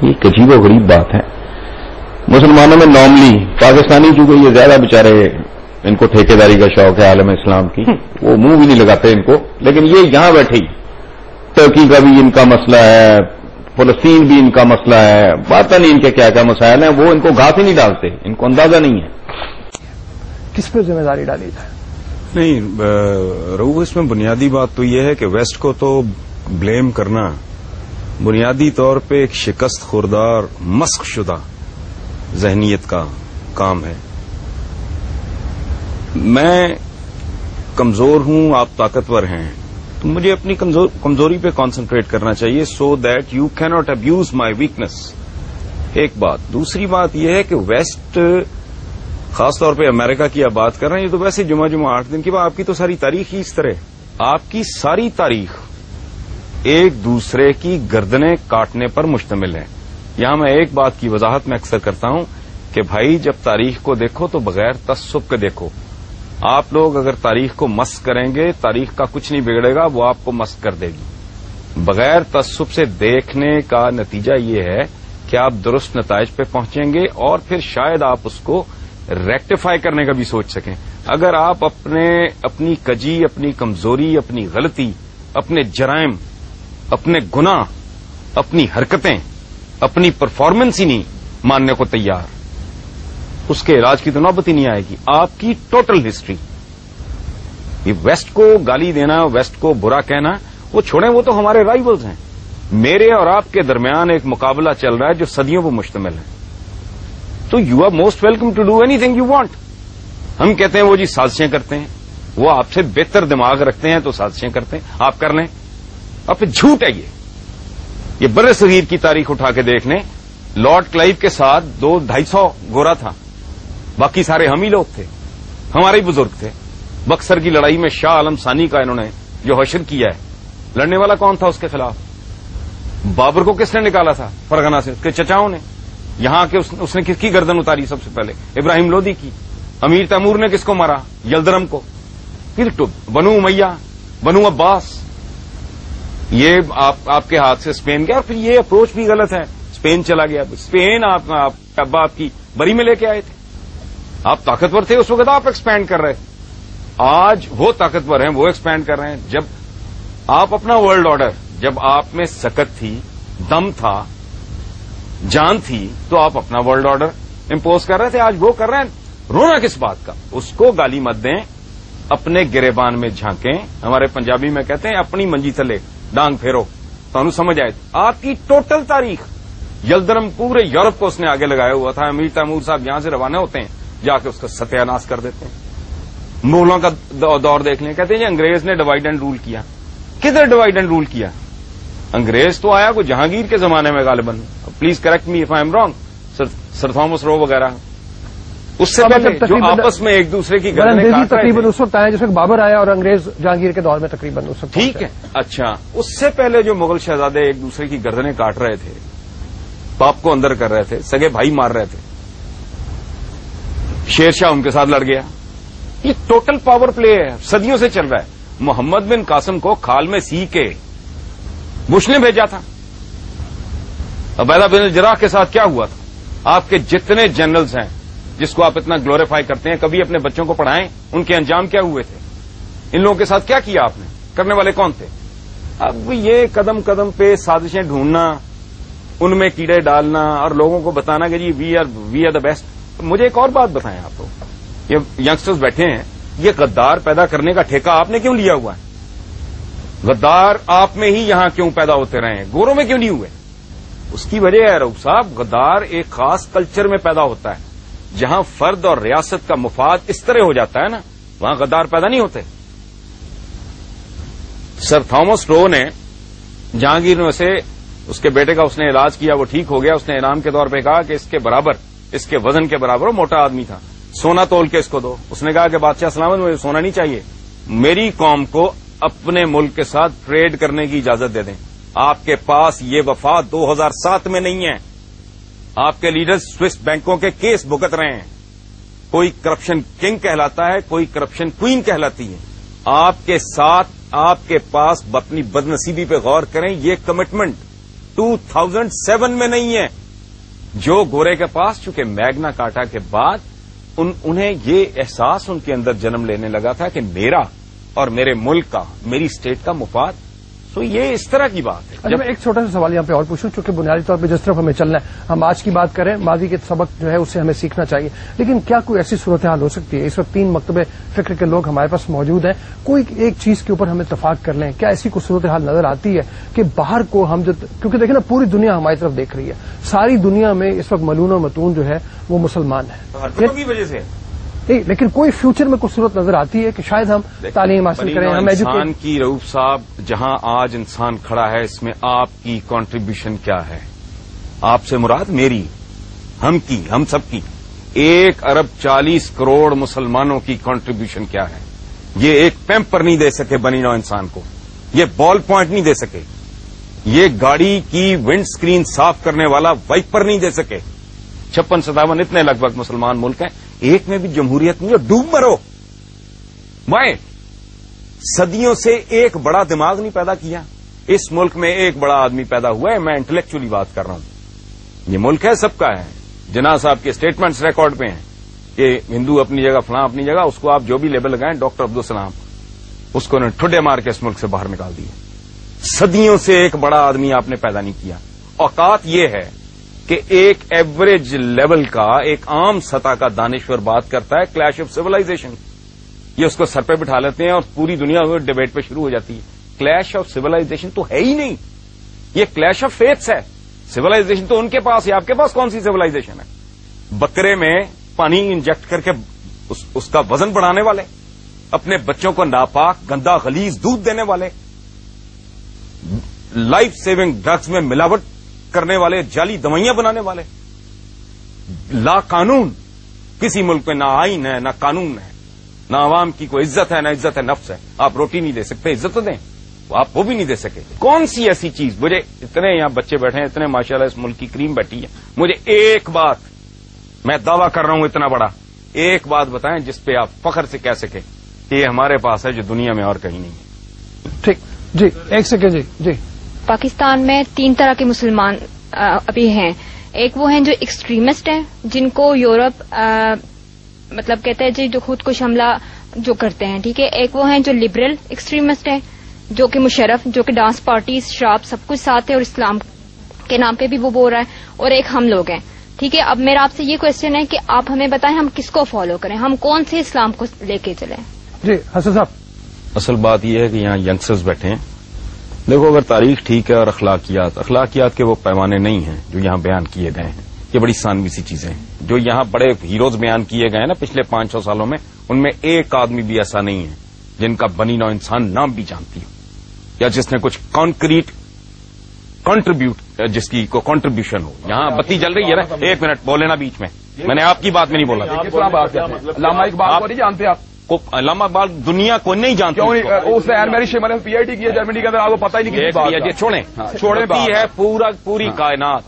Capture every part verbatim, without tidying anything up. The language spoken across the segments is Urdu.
یہ ایک عجیب و غریب بات ہے. مسلمانوں میں نارملی پاکستانی چونکہ یہ زیادہ بیچارے ان کو ٹھیکیداری کا شوق ہے عالم اسلام کی, وہ منہ بھی نہیں لگاتے ان کو, لیکن یہ یہاں بیٹھے ہی ترکی کا بھی ان کا مسئلہ ہے, فلسطین بھی ان کا مسئلہ ہے, پتہ نہیں ان کے کیا کیا مسائل ہیں, وہ ان کو گھاس ہی نہیں ڈالتے, ان کو اندازہ نہیں ہے. کس پہ ذمہ داری ڈالی جائے؟ نہیں رؤوف, اس میں بنیادی بات تو یہ ہے کہ ویسٹ کو تو بلیم کرنا بنیادی طور پہ ایک شکست خوردار مسخ شدہ ذہنیت کا کام ہے. میں کمزور ہوں, آپ طاقتور ہیں, تو مجھے اپنی کمزوری پہ کانسنٹریٹ کرنا چاہیے سو دیٹ یو کی ناٹ ابیوز مائی ویکنس. ایک بات. دوسری بات یہ ہے کہ ویسٹ خاص طور پہ امریکہ کی آپ بات کر رہے ہیں, یہ تو ویسے جمعہ جمعہ آٹھ دن کی بات, آپ کی تو ساری تاریخ ہی اس طرح, آپ کی ساری تاریخ ایک دوسرے کی گردنیں کاٹنے پر مشتمل ہے. یہاں میں ایک بات کی وضاحت میں اکثر کرتا ہوں کہ بھائی جب تاریخ کو دیکھو تو بغیر تعصب کے دیکھو. آپ لوگ اگر تاریخ کو مست کریں گے, تاریخ کا کچھ نہیں بگڑے گا, وہ آپ کو مست کر دے گی. بغیر تعصب سے دیکھنے کا نتیجہ یہ ہے کہ آپ درست نتائج پہ پہنچیں گے اور پھر شاید آپ اس کو ریکٹیفائی کرنے کا بھی سوچ سکیں. اگر آپ اپنے اپنی کجی, اپنی کمزوری, اپنی غلطی, اپنے جرائم, اپنے گناہ, اپنی حرکتیں, اپنی پرفارمنس ہی نہیں ماننے کو تیار, اس کے علاج کی تو نوبت ہی نہیں آئے گی. آپ کی ٹوٹل ہسٹری, یہ ویسٹ کو گالی دینا, ویسٹ کو برا کہنا, وہ چھوڑیں, وہ تو ہمارے رائیولز ہیں. میرے اور آپ کے درمیان ایک مقابلہ چل رہا ہے جو صدیوں پر مشتمل ہے. تو you are most welcome to do anything you want. ہم کہتے ہیں وہ جی سازشیں کرتے ہیں, وہ آپ سے بہتر دماغ رکھتے ہیں تو سازشیں کرتے ہیں, آپ کر لیں. اور پھر جھوٹ ہے یہ یہ بر صغیر کی تاریخ اٹھا کے دیکھ لیں. لارڈ کلائیو کے ساتھ دو ڈھائی سو گورا تھا, باقی سارے ہم ہی لوگ تھے, ہمارے ہی بزرگ تھے. بکسر کی لڑائی میں شاہ عالم ثانی کا انہوں نے جو حشر کیا ہے, لڑنے والا کون تھا اس کے خلاف؟ بابر کو کس نے نکالا تھا فرغانہ سے؟ اس کے چچاؤں نے. یہاں کے اس نے کس کی گردن اتاری سب سے پہلے؟ ابراہیم لودھی کی. امیر تیمور نے کس کو مارا؟ یلدرم کو. پھر بنو امیہ, بنو عباس, یہ آپ آپ کے ہاتھ سے اسپین گیا. اور پھر یہ اپروچ بھی غلط ہے, اسپین چلا گیا. اسپین آپ ابا آپ کی بری میں لے کے آئے تھے, آپ طاقتور تھے اس وقت, آپ ایکسپینڈ کر رہے تھے. آج وہ طاقتور ہیں, وہ ایکسپینڈ کر رہے ہیں. جب آپ اپنا ورلڈ آرڈر, جب آپ میں سکت تھی, دم تھا, جان تھی, تو آپ اپنا ورلڈ آرڈر امپوز کر رہے تھے. آج وہ کر رہے ہیں. رونا کس بات کا؟ اس کو گالی مت دیں, اپنے گریبان میں جھانکیں. ہمارے پنجابی میں کہتے ہیں اپنی منجی تھلے ڈانگ پھیرو, تو انہوں سمجھ آئے. آپ کی ٹوٹل تاریخ, یلدرم پورے یورپ کو اس نے آگے لگایا ہوا تھا. امیر تیمور صاحب یہاں سے روانہ ہوتے ہیں, جا کے اس کا ستیہ ناش کر دیتے ہیں. مغلوں کا دور دیکھ لیں, کہتے ہیں جی انگریز نے ڈیوائڈ اینڈ رول کیا. کدھر ڈیوائڈ اینڈ رول کیا؟ انگریز تو آیا کو جہانگیر کے زمانے میں غالباً, please correct me if I am wrong, sir Thomas Roe وغیرہ. اس سے پہلے جو آپس میں ایک دوسرے کی گردنیں تقریباً اس وقت آیا جس وقت بابر آیا, اور انگریز جہانگیر کے دور میں تقریباً اس وقت. ٹھیک ہے, اچھا, اس سے پہلے جو مغل شہزادے ایک دوسرے کی گردنیں کاٹ رہے تھے, باپ کو اندر کر رہے تھے, سگے بھائی مار رہے تھے, شیر شاہ ان کے ساتھ لڑ گیا. یہ ٹوٹل پاور پلے ہے, صدیوں سے چل رہا ہے. محمد بن قاسم کو کھال میں سی کے بش نے بھیجا تھا. عبیدہ بن الجراح کے ساتھ کیا ہوا تھا؟ آپ کے جتنے جنرلز ہیں جس کو آپ اتنا گلوریفائی کرتے ہیں, کبھی اپنے بچوں کو پڑھائیں, ان کے انجام کیا ہوئے تھے؟ ان لوگوں کے ساتھ کیا کیا آپ نے؟ کرنے والے کون تھے؟ اب یہ قدم قدم پہ سازشیں ڈھونڈنا, ان میں کیڑے ڈالنا, اور لوگوں کو بتانا کہ جی we are we are the best. مجھے ایک اور بات بتائیں آپ کو, یہ ینگسٹرز بیٹھے ہیں, یہ غدار پیدا کرنے کا ٹھیکہ آپ نے کیوں لیا ہوا ہے؟ غدار آپ میں ہی یہاں کیوں پیدا ہوتے رہے ہیں, گوروں میں کیوں نہیں ہوئے؟ اس کی وجہ ہے رؤوف صاحب, غدار ایک خاص کلچر میں پیدا ہوتا ہے. جہاں فرد اور ریاست کا مفاد اس طرح ہو جاتا ہے نا, وہاں غدار پیدا نہیں ہوتے. سر تھامس رو نے جہانگیر میں سے اس کے بیٹے کا اس نے علاج کیا, وہ ٹھیک ہو گیا. اس نے انعام کے طور پہ کہا کہ اس کے برابر, اس کے وزن کے برابر, وہ موٹا آدمی تھا, سونا تول کے اس کو دو. اس نے کہا کہ بادشاہ سلامت, مجھے سونا نہیں چاہیے, میری قوم کو اپنے ملک کے ساتھ ٹریڈ کرنے کی اجازت دے دیں. آپ کے پاس یہ وفا دو ہزار سات میں نہیں ہے. آپ کے لیڈرز سوئس بینکوں کے کیس بھگت رہے ہیں. کوئی کرپشن کنگ کہلاتا ہے, کوئی کرپشن کوئین کہلاتی ہے. آپ کے ساتھ, آپ کے پاس اپنی بدنصیبی پہ غور کریں. یہ کمٹمنٹ دو ہزار سات میں نہیں ہے. جو گورے کے پاس چونکہ میگنا کارٹا کے بعد ان انہیں یہ احساس ان کے اندر جنم لینے لگا تھا کہ میرا اور میرے ملک کا، میری اسٹیٹ کا مفاد. تو یہ اس طرح کی بات ہے. جب میں ایک چھوٹا سا سوال یہاں پہ اور پوچھوں، چونکہ بنیادی طور پہ جس طرف ہمیں چلنا ہے، ہم آج کی بات کریں، ماضی کے سبق جو ہے اسے ہمیں سیکھنا چاہیے، لیکن کیا کوئی ایسی صورتحال ہو سکتی ہے؟ اس وقت تین مکتبے فکر کے لوگ ہمارے پاس موجود ہیں، کوئی ایک چیز کے اوپر ہم اتفاق کر لیں، کیا ایسی کوئی صورتحال نظر آتی ہے کہ باہر کو ہم جو، کیونکہ دیکھیں نا پوری دنیا ہماری طرف دیکھ رہی ہے، ساری دنیا میں اس وقت ملون و متون جو ہے وہ مسلمان ہے کی وجہ سے نہیں، لیکن کوئی فیوچر میں کوئی صورت نظر آتی ہے کہ شاید ہم تعلیم حاصل کریں، ہم انسان کی رؤوف صاحب جہاں آج انسان کھڑا ہے اس میں آپ کی کنٹریبیوشن کیا ہے؟ آپ سے مراد میری، ہم کی، ہم سب کی ایک ارب چالیس کروڑ مسلمانوں کی کنٹریبیوشن کیا ہے؟ یہ ایک پیمپر نہیں دے سکے بنی نوع انسان کو، یہ بال پوائنٹ نہیں دے سکے، یہ گاڑی کی ونڈ سکرین صاف کرنے والا وائپر نہیں دے سکے. چھپن ستاون اتنے لگ بھگ مسلمان ملک ہیں، ایک میں بھی جمہوریت نہیں ہے. ڈوب مرو. میں صدیوں سے ایک بڑا دماغ نہیں پیدا کیا. اس ملک میں ایک بڑا آدمی پیدا ہوا ہے. میں انٹلیکچولی بات کر رہا ہوں. یہ ملک ہے سب کا ہے. جناح صاحب کے اسٹیٹمنٹس ریکارڈ پہ ہیں کہ ہندو اپنی جگہ، فلاں اپنی جگہ. اس کو آپ جو بھی لیبل لگائیں، ڈاکٹر عبدالسلام اس کو انہوں نے ٹھڈے مار کے اس ملک سے باہر نکال دیا. صدیوں سے ایک بڑا آدمی آپ نے پیدا نہیں کیا. اوقات یہ ہے کہ ایک ایوریج لیول کا، ایک عام سطح کا دانشور بات کرتا ہے کلیش آف سیولائزیشن. یہ اس کو سر پہ بٹھا لیتے ہیں اور پوری دنیا ڈبیٹ پہ شروع ہو جاتی ہے. کلیش آف سیولائزیشن تو ہے ہی نہیں، یہ کلیش آف فیتھس ہے. سیولائزیشن تو ان کے پاس ہے، آپ کے پاس کون سی سیولائزیشن ہے؟ بکرے میں پانی انجیکٹ کر کے اس, اس کا وزن بڑھانے والے، اپنے بچوں کو ناپاک گندا غلیظ دودھ دینے والے، لائف سیونگ ڈرگز میں ملاوٹ کرنے والے، جعلی دوائیاں بنانے والے. لا قانون کسی ملک میں نہ آئین ہے، نہ قانون ہے، نہ عوام کی کوئی عزت ہے، نہ عزت ہے نفس ہے. آپ روٹی نہیں دے سکتے، عزت تو دیں، آپ وہ بھی نہیں دے سکے. کون سی ایسی چیز؟ مجھے اتنے یہاں بچے بیٹھے ہیں، اتنے ماشاءاللہ اس ملک کی کریم بیٹھی ہے، مجھے ایک بات، میں دعویٰ کر رہا ہوں اتنا بڑا، ایک بات بتائیں جس پہ آپ فخر سے کہہ سکیں کہ یہ ہمارے پاس ہے جو دنیا میں اور کہیں نہیں ہے. ٹھیک جی، ایک سیکنڈ جی جی پاکستان میں تین طرح کے مسلمان ابھی ہیں. ایک وہ ہیں جو ایکسٹریمسٹ ہیں، جن کو یورپ مطلب کہتے ہیں جی جو خود کش حملہ جو کرتے ہیں، ٹھیک ہے. ایک وہ ہیں جو لبرل ایکسٹریمسٹ ہیں، جو کہ مشرف، جو کہ ڈانس پارٹیز، شراب سب کچھ ساتھ ہے اور اسلام کے نام پہ بھی وہ بول رہا ہے. اور ایک ہم لوگ ہیں، ٹھیک ہے. اب میرا آپ سے یہ کوشچن ہے کہ آپ ہمیں بتائیں ہم کس کو فالو کریں، ہم کون سے اسلام کو لے کے چلیں؟ جی حسن صاحب. اصل بات یہ ہے کہ یہاں ینگسٹرز بیٹھے ہیں. دیکھو اگر تاریخ ٹھیک ہے اور اخلاقیات اخلاقیات کے وہ پیمانے نہیں ہیں جو یہاں بیان کیے گئے ہیں. یہ بڑی ثانوی سی چیزیں ہیں. جو یہاں بڑے ہیروز بیان کیے گئے ہیں نا پچھلے پانچ سو سالوں میں، ان میں ایک آدمی بھی ایسا نہیں ہے جن کا بنی نوع انسان نام بھی جانتی ہو، یا جس نے کچھ کانکریٹ کنٹریبیوٹ، جس کی کو کنٹریبیوشن ہو. یہاں بتی جل رہی ہے نا، ایک منٹ بولے نا بیچ میں، میں نے آپ کی بات میں نہیں بولا. علامہ اقبال کو نہیں جانتے آپ؟ علامہ اقبال دنیا کو نہیں جانتے. اس نے میری شیما نے پی آئی ٹی کی ہے جرمنی کے اندر، آپ کو پتا ہی نہیں کسی بات کا. چھوڑیں چھوڑتی ہے پورا پوری کائنات.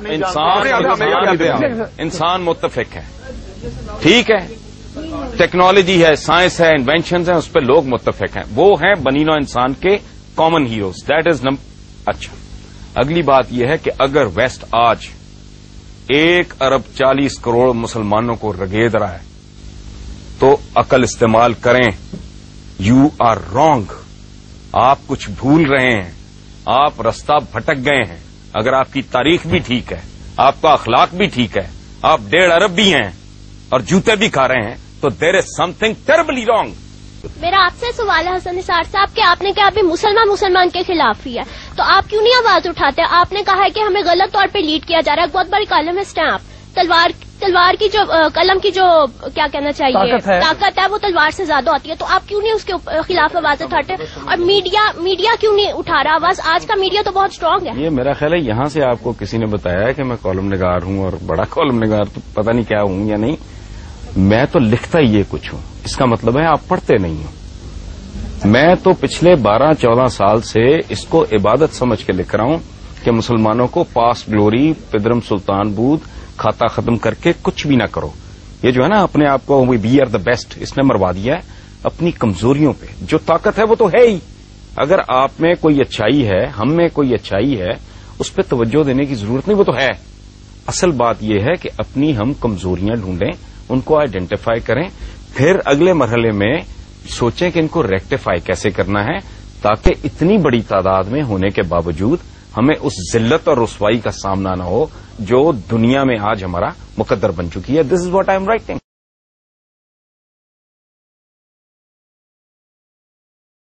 انسان انسان متفق ہے، ٹھیک ہے. ٹیکنالوجی ہے، سائنس ہے، انوینشنز ہیں، اس پہ لوگ متفق ہیں. وہ ہیں بنی نوع انسان کے common heroes. That is number. اچھا، اگلی بات یہ ہے کہ اگر ویسٹ آج ایک ارب چالیس کروڑ مسلمانوں کو رگید رہا ہے تو عقل استعمال کریں. You are wrong. آپ کچھ بھول رہے ہیں، آپ رستہ بھٹک گئے ہیں. اگر آپ کی تاریخ بھی ٹھیک ہے، آپ کا اخلاق بھی ٹھیک ہے، آپ ڈیڑھ ارب بھی ہیں اور جوتے بھی کھا رہے ہیں، تو دیر از سم تھنگ ٹیربلی رانگ. میرا آپ سے سوال ہے حسن نثار صاحب کہ آپ نے کہا ابھی مسلمان مسلمان کے خلاف ہی ہے، تو آپ کیوں نہیں آواز اٹھاتے؟ آپ نے کہا ہے کہ ہمیں غلط طور پہ لیڈ کیا جا رہا ہے. بہت بڑی کالمسٹ ہیں آپ. تلوار تلوار کی جو قلم کی جو کیا کہنا چاہیے طاقت ہے وہ تلوار سے زیادہ ہوتی ہے، تو آپ کیوں نہیں اس کے خلاف آواز اٹھاتے؟ اور میڈیا میڈیا کیوں نہیں اٹھا رہا آواز؟ آج کا میڈیا تو بہت اسٹرانگ ہے. یہ میرا خیال ہے یہاں سے آپ کو کسی نے بتایا ہے کہ میں کالم نگار ہوں، اور بڑا کالم نگار تو پتہ نہیں کیا ہوں یا نہیں. میں تو لکھتا ہی یہ کچھ ہوں. اس کا مطلب ہے آپ پڑھتے نہیں ہوں. میں تو پچھلے بارہ چودہ سال سے اس کو عبادت سمجھ کے لکھ رہا ہوں کہ مسلمانوں کو پاس گلوری، پدرم سلطان بود، کھاتا ختم کر کے کچھ بھی نہ کرو. یہ جو ہے نا اپنے آپ کو وی آر دا بیسٹ، اس نے مروا دیا ہے. اپنی کمزوریوں پہ جو طاقت ہے وہ تو ہے ہی. اگر آپ میں کوئی اچھائی ہے، ہم میں کوئی اچھائی ہے، اس پہ توجہ دینے کی ضرورت نہیں، وہ تو ہے. اصل بات یہ ہے کہ اپنی ہم کمزوریاں ڈھونڈیں، ان کو آئیڈینٹیفائی کریں، پھر اگلے مرحلے میں سوچیں کہ ان کو ریکٹیفائی کیسے کرنا ہے، تاکہ اتنی بڑی تعداد میں ہونے کے باوجود ہمیں اس ذلت اور رسوائی کا سامنا نہ ہو جو دنیا میں آج ہمارا مقدر بن چکی ہے. This is what I am writing.